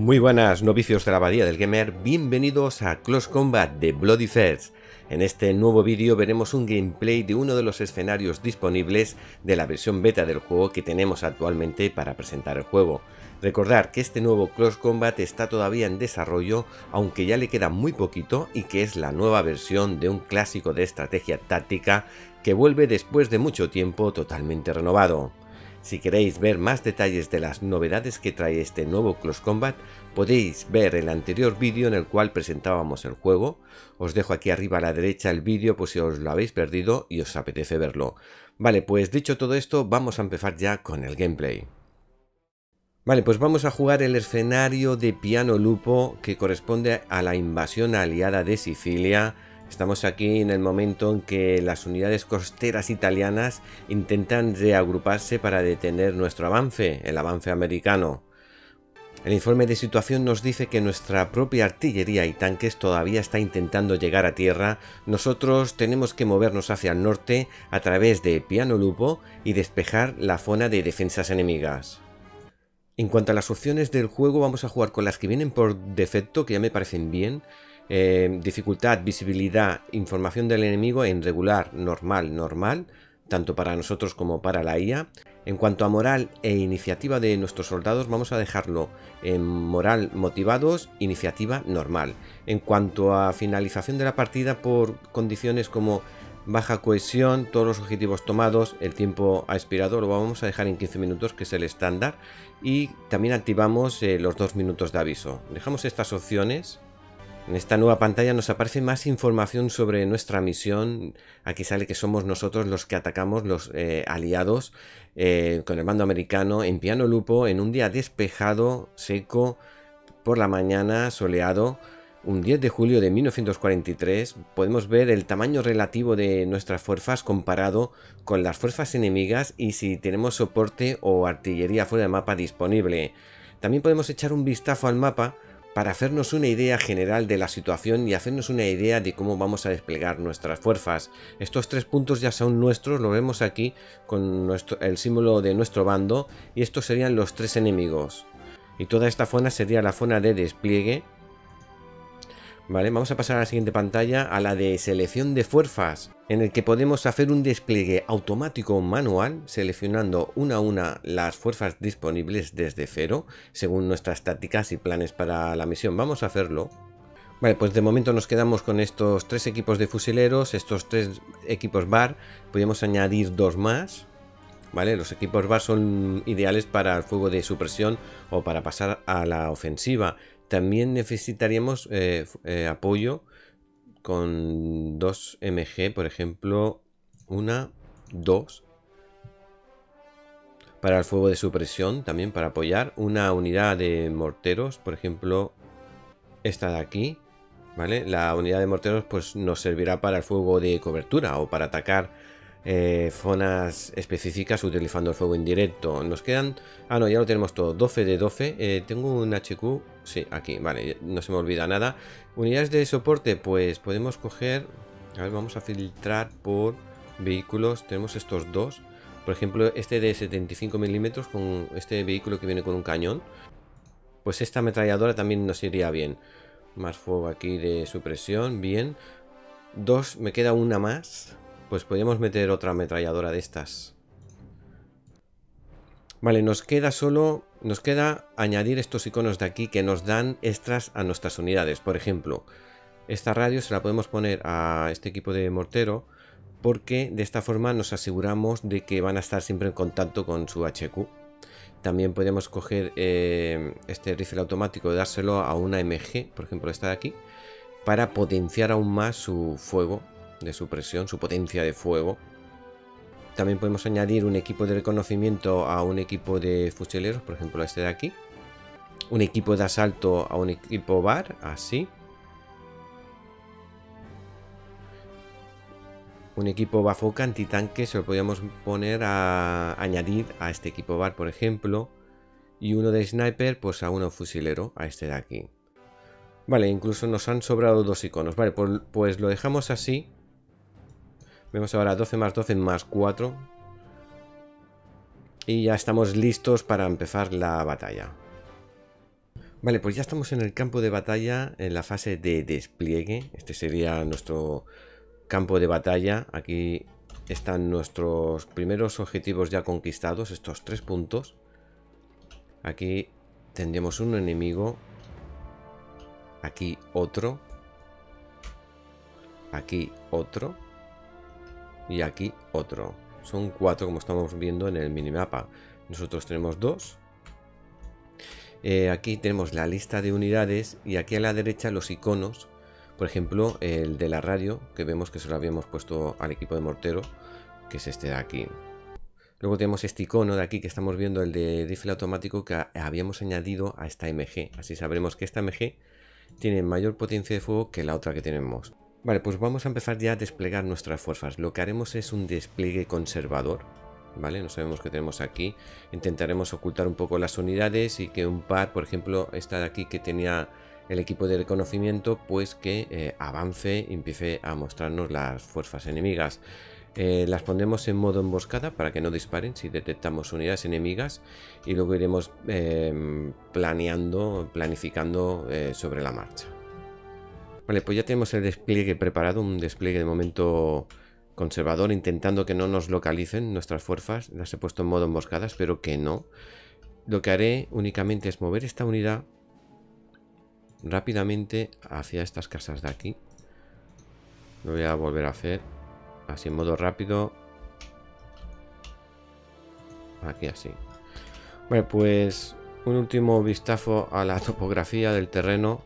Muy buenas novicios de la Abadía del Gamer, bienvenidos a Close Combat de Bloody First. En este nuevo vídeo veremos un gameplay de uno de los escenarios disponibles de la versión beta del juego que tenemos actualmente para presentar el juego. Recordar que este nuevo Close Combat está todavía en desarrollo, aunque ya le queda muy poquito, y que es la nueva versión de un clásico de estrategia táctica que vuelve después de mucho tiempo totalmente renovado. Si queréis ver más detalles de las novedades que trae este nuevo Close Combat, podéis ver el anterior vídeo en el cual presentábamos el juego. Os dejo aquí arriba a la derecha el vídeo por si os lo habéis perdido y os apetece verlo. Vale, pues dicho todo esto, vamos a empezar ya con el gameplay. Vale, pues vamos a jugar el escenario de Piano Lupo que corresponde a la invasión aliada de Sicilia. Estamos aquí en el momento en que las unidades costeras italianas intentan reagruparse para detener nuestro avance, el avance americano. El informe de situación nos dice que nuestra propia artillería y tanques todavía está intentando llegar a tierra. Nosotros tenemos que movernos hacia el norte a través de Piano Lupo y despejar la zona de defensas enemigas. En cuanto a las opciones del juego, vamos a jugar con las que vienen por defecto, que ya me parecen bien. Dificultad, visibilidad, información del enemigo en regular, normal, tanto para nosotros como para la IA. En cuanto a moral e iniciativa de nuestros soldados, vamos a dejarlo en moral motivados, iniciativa normal. En cuanto a finalización de la partida por condiciones como baja cohesión, todos los objetivos tomados, el tiempo ha expirado, lo vamos a dejar en 15 minutos, que es el estándar. Y también activamos los 2 minutos de aviso. Dejamos estas opciones. En esta nueva pantalla nos aparece más información sobre nuestra misión. Aquí sale que somos nosotros los que atacamos los aliados con el mando americano en Piano Lupo en un día despejado, seco, por la mañana, soleado. Un 10 de julio de 1943 podemos ver el tamaño relativo de nuestras fuerzas comparado con las fuerzas enemigas y si tenemos soporte o artillería fuera de mapa disponible. También podemos echar un vistazo al mapa para hacernos una idea general de la situación y hacernos una idea de cómo vamos a desplegar nuestras fuerzas. Estos 3 puntos ya son nuestros, lo vemos aquí con el símbolo de nuestro bando, y estos serían los 3 enemigos. Y toda esta zona sería la zona de despliegue. Vale, vamos a pasar a la siguiente pantalla, a la de selección de fuerzas, en el que podemos hacer un despliegue automático o manual, seleccionando una a una las fuerzas disponibles desde cero, según nuestras tácticas y planes para la misión. Vamos a hacerlo. Vale, pues de momento nos quedamos con estos 3 equipos de fusileros, estos 3 equipos BAR, podemos añadir 2 más. Vale, los equipos BAR son ideales para el fuego de supresión o para pasar a la ofensiva. También necesitaríamos apoyo con 2 MG, por ejemplo, 1, 2. Para el fuego de supresión, también para apoyar. Una unidad de morteros, por ejemplo, esta de aquí. ¿Vale? La unidad de morteros pues nos servirá para el fuego de cobertura o para atacar zonas específicas utilizando el fuego indirecto. Nos quedan... Ah, no, ya lo tenemos todo. 12 de 12. Tengo un HQ. Sí, aquí, vale, no se me olvida nada. Unidades de soporte, pues podemos coger... A ver, vamos a filtrar por vehículos. Tenemos estos 2. Por ejemplo, este de 75 milímetros con este vehículo que viene con un cañón. Pues esta ametralladora también nos iría bien. Más fuego aquí de supresión, bien. 2, me queda una más. Pues podríamos meter otra ametralladora de estas. Vale, nos queda añadir estos iconos de aquí que nos dan extras a nuestras unidades. Por ejemplo, esta radio se la podemos poner a este equipo de mortero, porque de esta forma nos aseguramos de que van a estar siempre en contacto con su HQ. También podemos coger este rifle automático y dárselo a una MG, por ejemplo esta de aquí, para potenciar aún más su fuego de supresión, su potencia de fuego. También podemos añadir un equipo de reconocimiento a un equipo de fusileros, por ejemplo este de aquí. Un equipo de asalto a un equipo BAR, así. Un equipo Bafoca antitanque se lo podríamos poner a añadir a este equipo BAR, por ejemplo. Y uno de sniper, pues a uno fusilero, a este de aquí. Vale, incluso nos han sobrado 2 iconos. Vale, pues lo dejamos así. Vemos ahora 12 más 12 más 4. Y ya estamos listos para empezar la batalla. Vale, pues ya estamos en el campo de batalla, en la fase de despliegue. Este sería nuestro campo de batalla. Aquí están nuestros primeros objetivos ya conquistados, estos 3 puntos. Aquí tendremos un enemigo. Aquí otro. Aquí otro. Y aquí otro. Son 4 como estamos viendo en el minimapa. Nosotros tenemos 2. Aquí tenemos la lista de unidades y aquí a la derecha los iconos. Por ejemplo, el de la radio, que vemos que se lo habíamos puesto al equipo de mortero, que es este de aquí. Luego tenemos este icono de aquí que estamos viendo, el de rifle automático, que habíamos añadido a esta MG. Así sabremos que esta MG tiene mayor potencia de fuego que la otra que tenemos. Vale, pues vamos a empezar ya a desplegar nuestras fuerzas. Lo que haremos es un despliegue conservador. ¿Vale? No sabemos qué tenemos aquí. Intentaremos ocultar un poco las unidades y que un par, por ejemplo, esta de aquí que tenía el equipo de reconocimiento, pues que avance y empiece a mostrarnos las fuerzas enemigas. Las pondremos en modo emboscada para que no disparen si detectamos unidades enemigas y luego iremos planificando sobre la marcha. Vale, pues ya tenemos el despliegue preparado, un despliegue de momento conservador, intentando que no nos localicen nuestras fuerzas. Las he puesto en modo emboscada, espero que no. Lo que haré únicamente es mover esta unidad rápidamente hacia estas casas de aquí. Lo voy a volver a hacer así en modo rápido. Aquí así. Vale, pues un último vistazo a la topografía del terreno.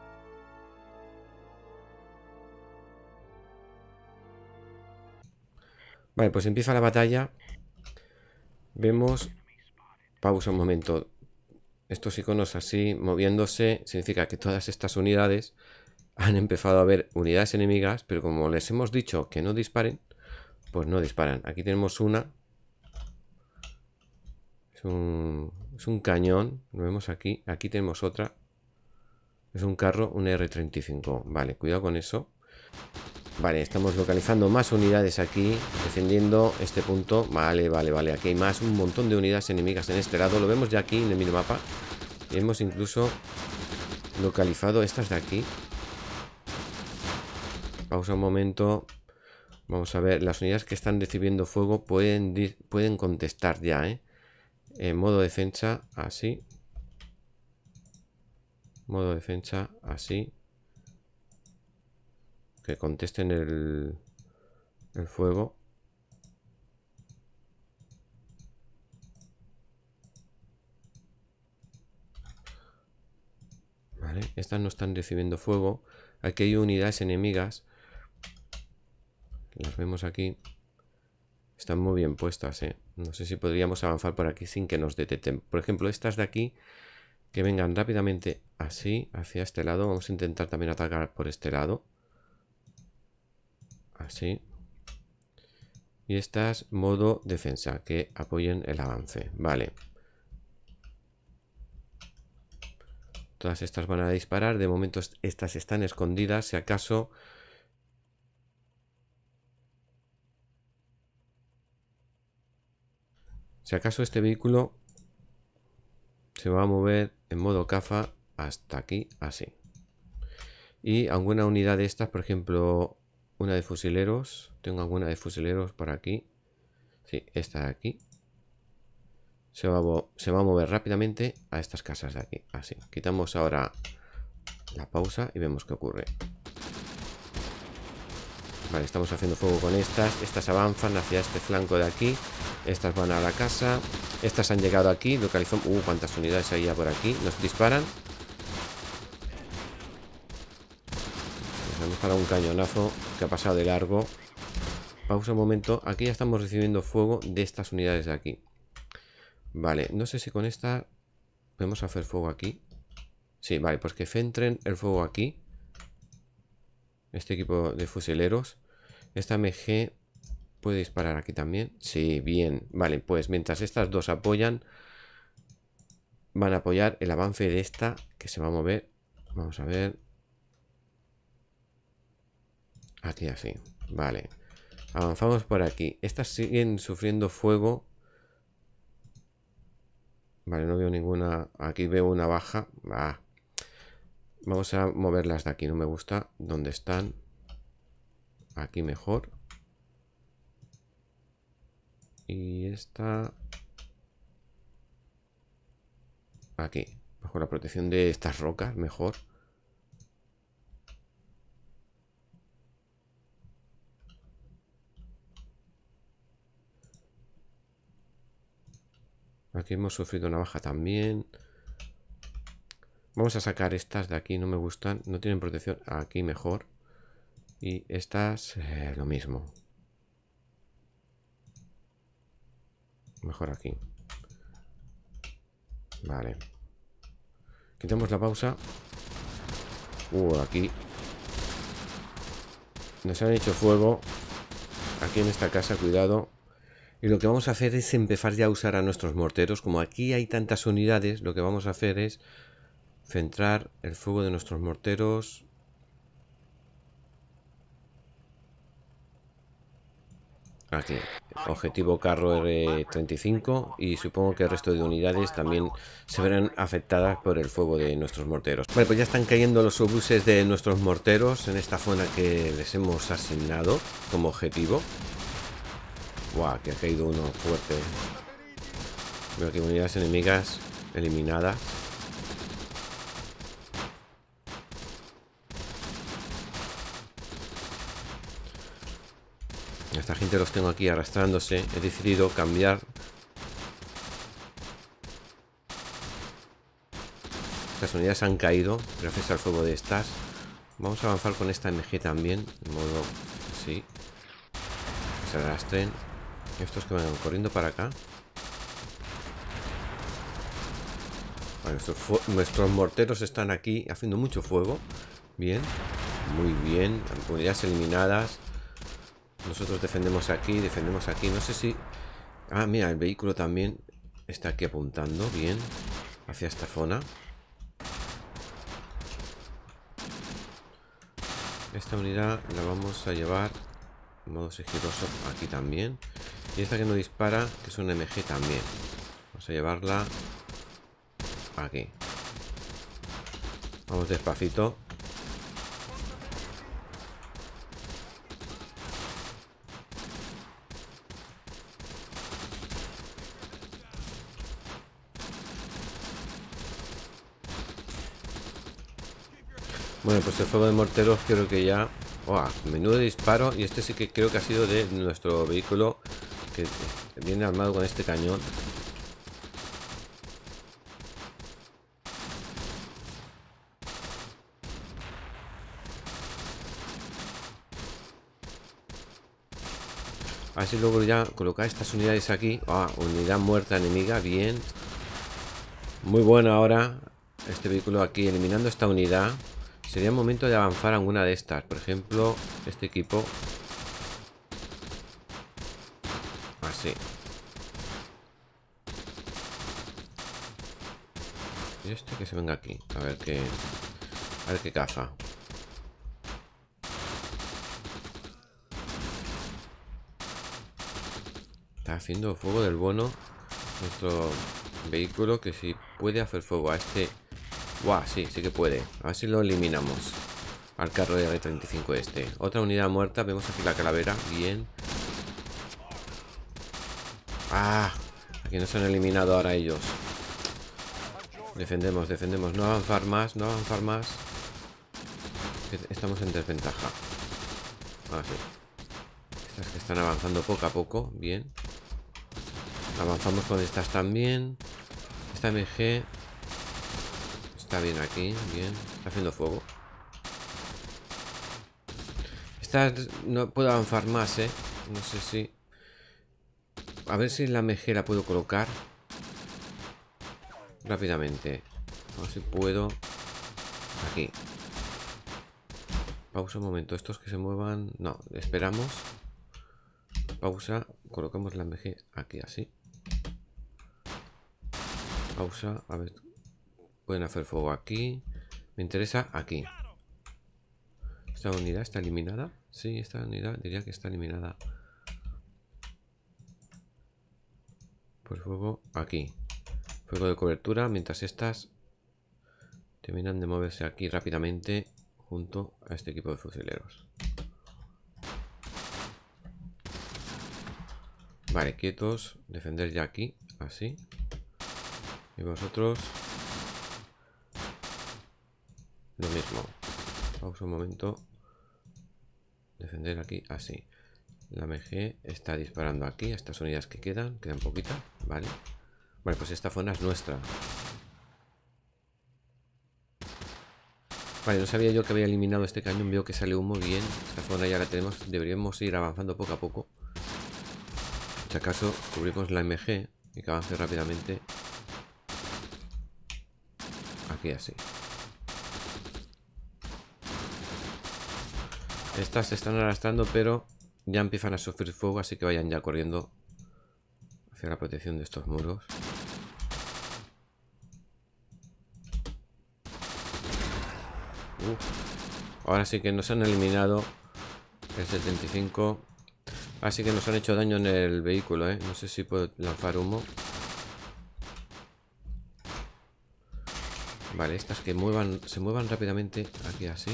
Vale, pues empieza la batalla. Vemos... Pausa un momento. Estos iconos así moviéndose significa que todas estas unidades han empezado a ver unidades enemigas, pero como les hemos dicho que no disparen, pues no disparan. Aquí tenemos una. Es un cañón. Lo vemos aquí. Aquí tenemos otra. Es un carro, un R35. Vale, cuidado con eso. Vale, estamos localizando más unidades aquí, defendiendo este punto. Vale, vale, vale. Aquí hay más, un montón de unidades enemigas en este lado. Lo vemos ya aquí en el minimapa. Y hemos incluso localizado estas de aquí. Pausa un momento. Vamos a ver, las unidades que están recibiendo fuego pueden contestar ya, ¿eh? En modo defensa, así. Modo defensa, así. Que contesten el fuego. Vale, estas no están recibiendo fuego. Aquí hay unidades enemigas. Las vemos aquí. Están muy bien puestas, ¿eh? No sé si podríamos avanzar por aquí sin que nos detecten. Por ejemplo, estas de aquí, que vengan rápidamente así, hacia este lado. Vamos a intentar también atacar por este lado. Así. Y estas, modo defensa, que apoyen el avance. Vale. Todas estas van a disparar. De momento estas están escondidas. Si acaso... Si acaso este vehículo se va a mover en modo caza hasta aquí, así. Y alguna unidad de estas, por ejemplo, una de fusileros. Tengo alguna de fusileros por aquí. Sí, esta de aquí. Se va a mover rápidamente a estas casas de aquí, así. Quitamos ahora la pausa y vemos qué ocurre. Vale, estamos haciendo fuego con estas. Estas avanzan hacia este flanco de aquí. Estas van a la casa. Estas han llegado aquí. Localizamos... cuántas unidades hay ya por aquí. Nos disparan. Nos hemos parado un cañonazo que ha pasado de largo. Pausa un momento. Aquí ya estamos recibiendo fuego de estas unidades de aquí. Vale, no sé si con esta podemos hacer fuego aquí. Sí, vale, pues que centren el fuego aquí. Este equipo de fusileros. Esta MG puede disparar aquí también. Sí, bien. Vale, pues mientras estas dos apoyan, van a apoyar el avance de esta que se va a mover. Vamos a ver. Aquí así. Vale. Avanzamos por aquí. Estas siguen sufriendo fuego. Vale, no veo ninguna. Aquí veo una baja. Vamos a moverlas de aquí. No me gusta dónde están. Aquí mejor. Y esta... aquí. Bajo la protección de estas rocas, mejor. Aquí hemos sufrido una baja también. Vamos a sacar estas de aquí, no me gustan. No tienen protección. Aquí mejor. Y estas, lo mismo. Mejor aquí. Vale. Quitamos la pausa. Aquí. Nos han hecho fuego. Aquí en esta casa, cuidado. Y lo que vamos a hacer es empezar ya a usar a nuestros morteros. Como aquí hay tantas unidades, lo que vamos a hacer es centrar el fuego de nuestros morteros. Aquí, objetivo carro R35, y supongo que el resto de unidades también se verán afectadas por el fuego de nuestros morteros. Vale, pues ya están cayendo los obuses de nuestros morteros en esta zona que les hemos asignado como objetivo. Guau, que ha caído uno fuerte. Veo que unidades enemigas eliminadas. Esta gente los tengo aquí arrastrándose. He decidido cambiar. Estas unidades han caído gracias al fuego de estas. Vamos a avanzar con esta MG también. De modo así. Que se arrastren. Estos que van corriendo para acá. Vale, nuestros morteros están aquí haciendo mucho fuego. Bien. Muy bien. Unidades eliminadas. Nosotros defendemos aquí, defendemos aquí. No sé si... ah, mira, el vehículo también está aquí apuntando. Bien. Hacia esta zona. Esta unidad la vamos a llevar en modo sigiloso aquí también. Y esta que no dispara, que es una MG también. Vamos a llevarla aquí. Vamos despacito. Bueno, pues el fuego de morteros creo que ya... ¡oh! Menudo disparo. Y este sí que creo que ha sido de nuestro vehículo, que viene armado con este cañón. A ver si luego ya colocar estas unidades aquí. Unidad muerta enemiga, bien. Muy bueno ahora este vehículo aquí, eliminando esta unidad. Sería el momento de avanzar a alguna de estas. Por ejemplo, este equipo. Así. Y este que se venga aquí. A ver qué caza. Está haciendo fuego del bono nuestro vehículo, que si puede hacer fuego a este. Guau, sí que puede. A ver si lo eliminamos al carro de R35 este. Otra unidad muerta. Vemos aquí la calavera. Bien. Aquí nos han eliminado ahora ellos. Defendemos. No avanzar más. Estamos en desventaja. Sí. Estas que están avanzando poco a poco. Bien. Avanzamos con estas también. Esta MG está bien aquí. Bien. Está haciendo fuego. Estas no puedo avanzar más, no sé si... a ver si la MG la puedo colocar rápidamente. A ver si puedo. Aquí. Pausa un momento. Estos que se muevan... no, esperamos. Pausa. Colocamos la MG aquí, así. Pausa. A ver. Pueden hacer fuego aquí. Me interesa aquí. ¿Esta unidad está eliminada? Sí, esta unidad diría que está eliminada. Pues fuego aquí. Fuego de cobertura. Mientras estas terminan de moverse aquí rápidamente junto a este equipo de fusileros. Vale, quietos, defender ya aquí, así. Y vosotros lo mismo. Pausa un momento. Defender aquí, así. La MG está disparando aquí a estas unidades que quedan poquitas, ¿vale? Vale, pues esta zona es nuestra. Vale, no sabía yo que había eliminado este cañón. Veo que sale humo, bien. Esta zona ya la tenemos. Deberíamos ir avanzando poco a poco. Si acaso cubrimos la MG y que avance rápidamente. Aquí así. Estas se están arrastrando, pero ya empiezan a sufrir fuego, así que vayan ya corriendo hacia la protección de estos muros. Ahora sí que nos han eliminado el 75. Así que nos han hecho daño en el vehículo, ¿eh? No sé si puedo lanzar humo. Vale, estas que se muevan rápidamente aquí así.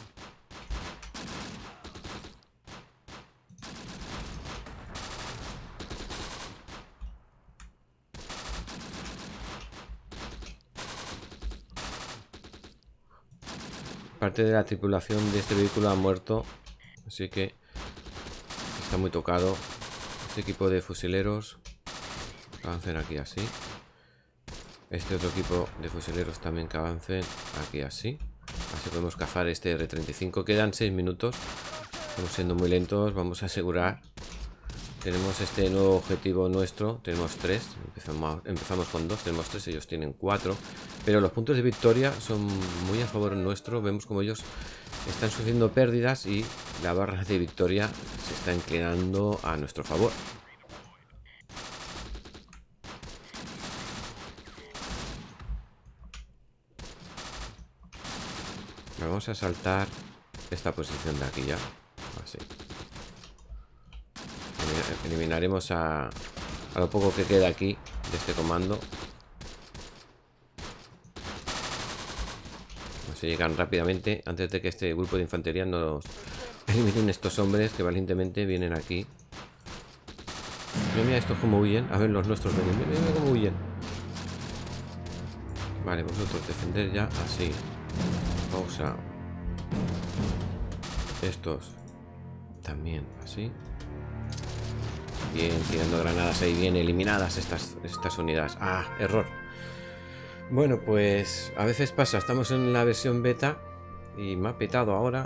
Parte de la tripulación de este vehículo ha muerto, así que está muy tocado. Este equipo de fusileros avancen aquí así. Este otro equipo de fusileros también que avancen aquí así. Así podemos cazar este R-35. Quedan 6 minutos. Estamos siendo muy lentos. Vamos a asegurar. Tenemos este nuevo objetivo nuestro. Tenemos 3. Empezamos con 2. Tenemos 3. Ellos tienen 4. Pero los puntos de victoria son muy a favor nuestro. Vemos como ellos están sufriendo pérdidas y la barra de victoria se está inclinando a nuestro favor. Vamos a saltar esta posición de aquí ya. Así. Eliminaremos a lo poco que queda aquí de este comando. Así llegan rápidamente antes de que este grupo de infantería nos eliminen estos hombres que valientemente vienen aquí. Mira estos como huyen. A ver los nuestros ven. Mira cómo huyen. Vale, vosotros defender ya así. Pausa. Estos también así. Bien, tirando granadas ahí, bien eliminadas estas unidades. Ah, error. Bueno, pues a veces pasa, estamos en la versión beta y me ha petado ahora.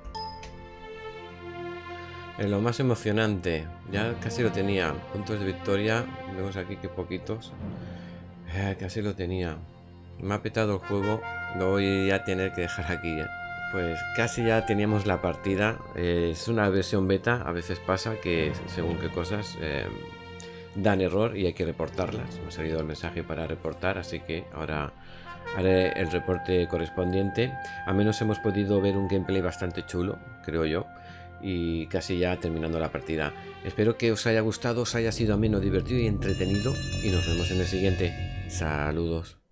En lo más emocionante, ya casi lo tenía. Puntos de victoria, vemos aquí que poquitos. Casi lo tenía. Me ha petado el juego, lo voy a tener que dejar aquí. Pues casi ya teníamos la partida. Es una versión beta, a veces pasa que según qué cosas dan error y hay que reportarlas. Me ha salido el mensaje para reportar, así que ahora haré el reporte correspondiente. Al menos hemos podido ver un gameplay bastante chulo, creo yo. Y casi ya terminando la partida. Espero que os haya gustado, os haya sido ameno, divertido y entretenido. Y nos vemos en el siguiente. Saludos.